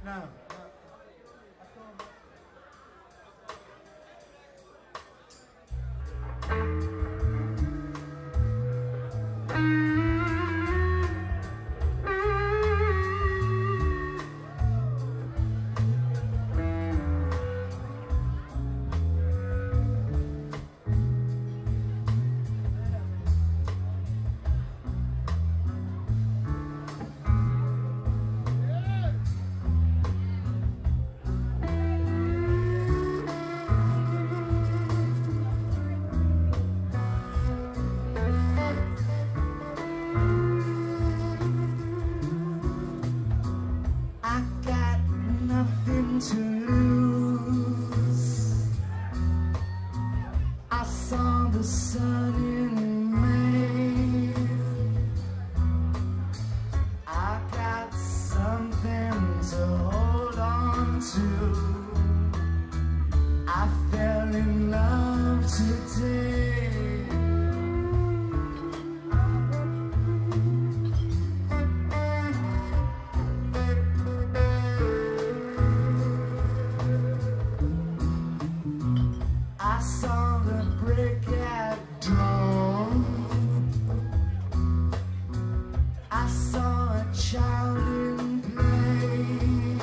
No. To lose, I saw the sun in May. I got something to hold on to. I fell in love today. I saw the break at dawn. I saw a child in play.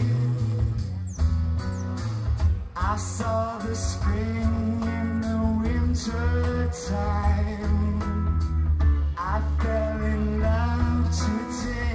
I saw the spring in the winter time. I fell in love today.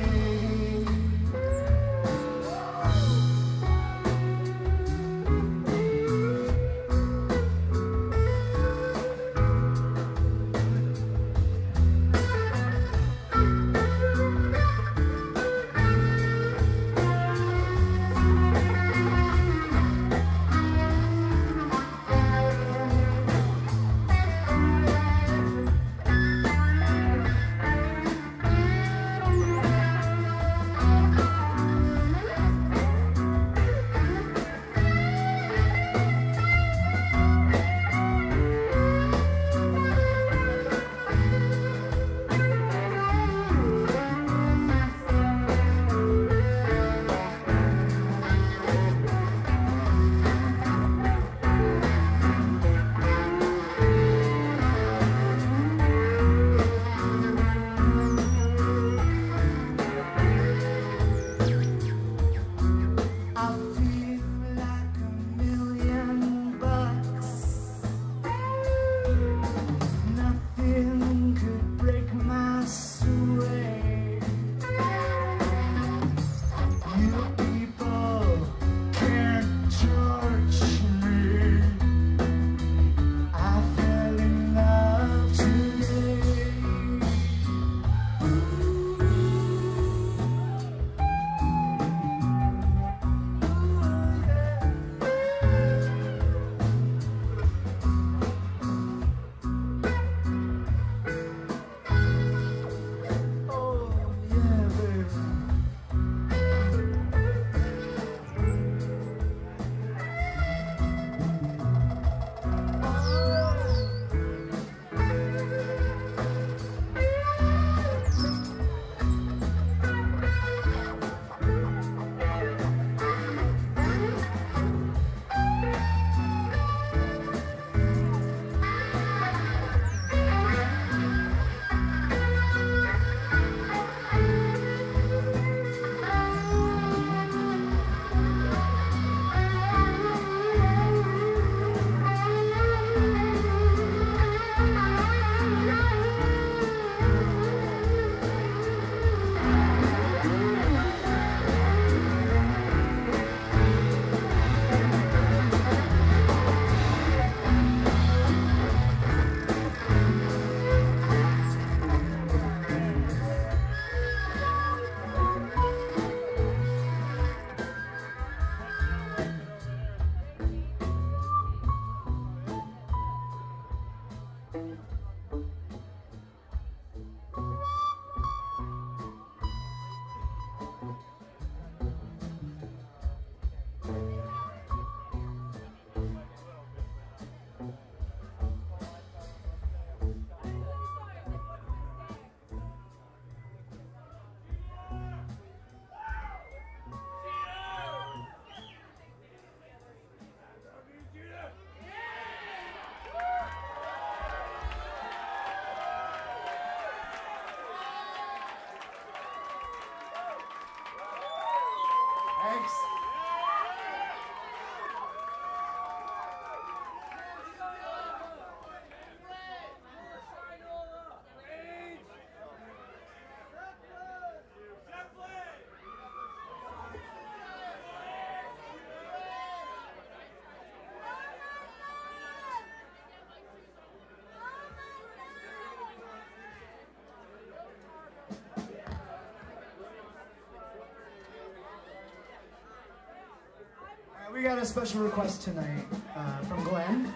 got a special request tonight from Glenn.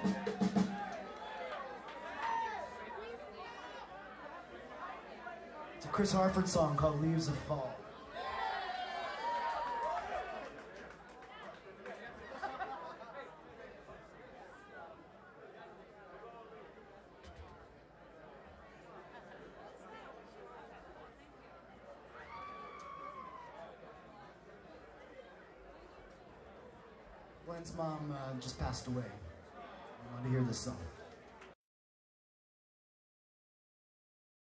It's a Chris Harford song called Leaves of Fall. Glenn's mom just passed away. I wanted to hear this song.